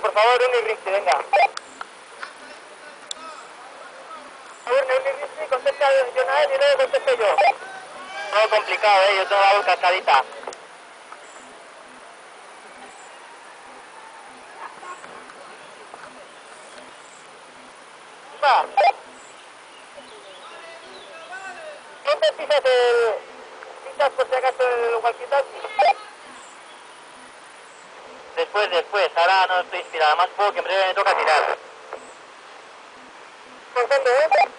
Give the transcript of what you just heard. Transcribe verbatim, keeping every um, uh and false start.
por favor, un Irrixi, venga. Por favor, un Irrixi, contesta Jonathan y luego contesto yo. Todo complicado, eh, yo tengo la voz casadita. Va. ¿No te pisas el... pisas por si acaso el walkie-talkie? Después, después, ahora no estoy inspirado, además puedo que en breve me toca tirar. ¿Por dónde, eh?